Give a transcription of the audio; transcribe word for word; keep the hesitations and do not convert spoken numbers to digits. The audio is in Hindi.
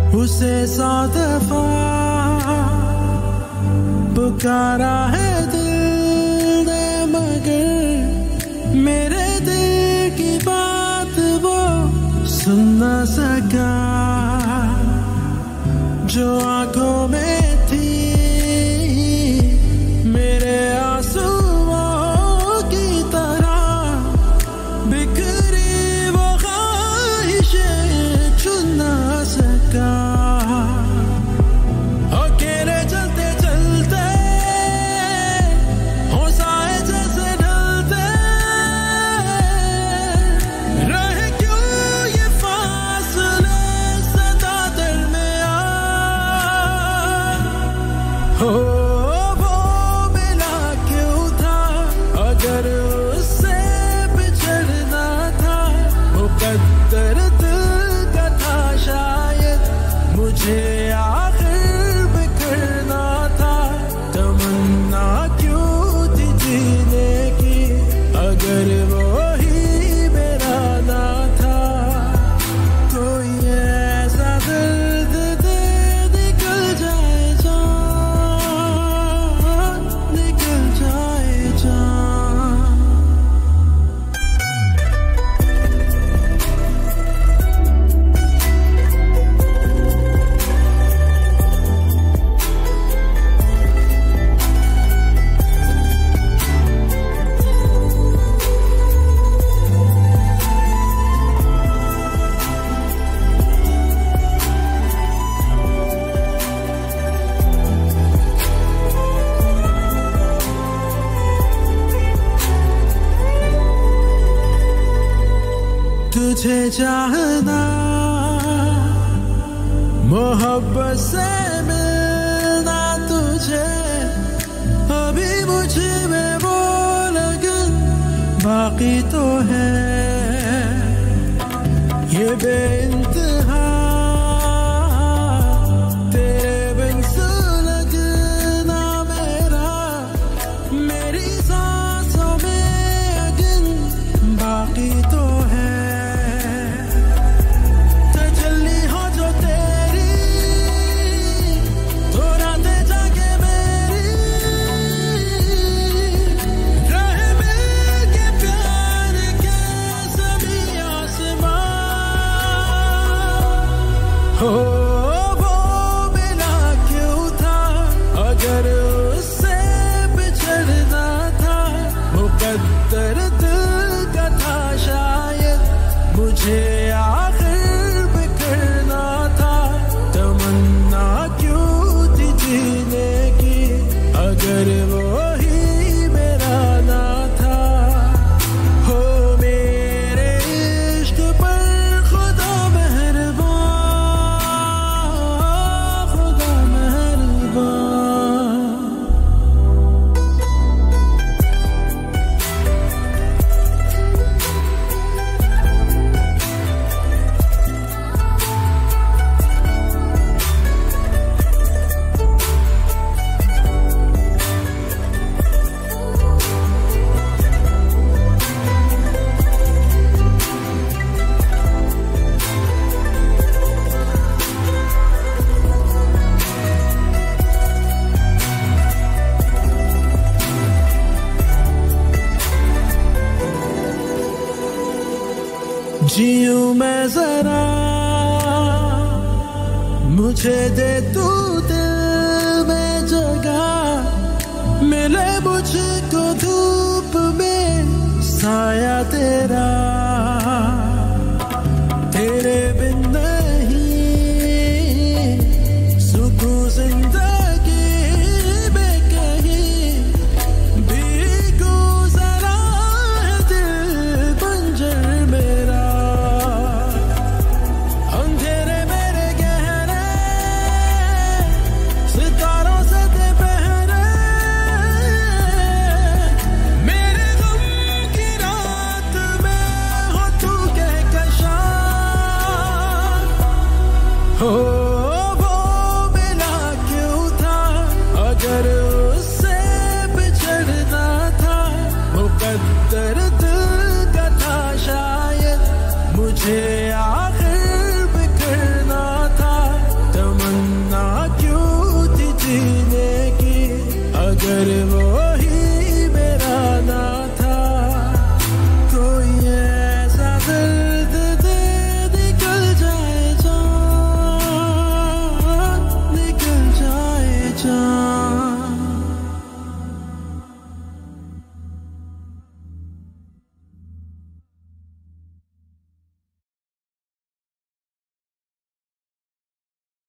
उसे सौ दफा पुकारा है दिल ने, मगर मेरे दिल की बात वो सुन न सका। जो आंखों में थी मेरे आंसुओं की तरह बिखरी वो ख्वाहिशें चुन न सका। अकेले चलते चलते होशाए जैसे ढलते रहे क्यों ये फासले सदा दिल में आ। हो वो मिला क्यों था अगर उससे बिछड़ना था। मुकद्दर दिल का था शायद मुझे आखिर बिखरना था। तमन्ना क्यों थी जीने की अगर वो ही मेरा ना था। कोई ऐसा दर्द दे निकल जाए जान, निकल जाए जान। तुझे चाहना मोहब्बत से मिलना तुझे अभी मुझ में वो लगन बाकी तो है। ये बेइंतहा तेरे बिन सुलगना मेरा मेरी सांसों में अगन बाकी तो है। तजल्ली हो जो तेरी तो रातें जागे मेरी रहे मिल के प्यार के सभी आसमां। हो वो मिला क्यों था अगर उससे बिछड़ना था। मुकद्दर दिल का था शायद मुझे आखिर बिखरना था। तमन्ना क्यों थी जीने की अगर वो ही मेरा ना था। हो मेरे इश्क पर खुदा मेहरबान, खुदा मेहरबान। जीऊं मैं जरा मुझे दे तू दिल में जगह। मिले मुझको धूप में साया तेरा। तेरे बिन नहीं सुकून जिंदगी में कहीं भी गुज़रा है दिल बंजर मेरा। अंधेरे मेरे गहरे सितारों से दे पहरे मेरे गम की रात में हो तू कहकशां। हो